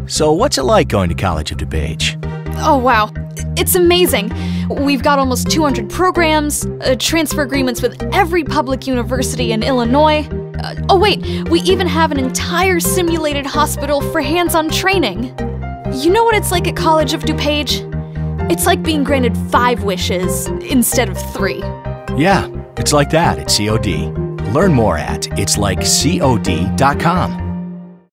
So what's it like going to College of DuPage? Oh wow, it's amazing. We've got almost 200 programs, transfer agreements with every public university in Illinois. Oh wait, we even have an entire simulated hospital for hands-on training. You know what it's like at College of DuPage? It's like being granted 5 wishes instead of 3. Yeah, it's like that at COD. Learn more at itslikecod.com.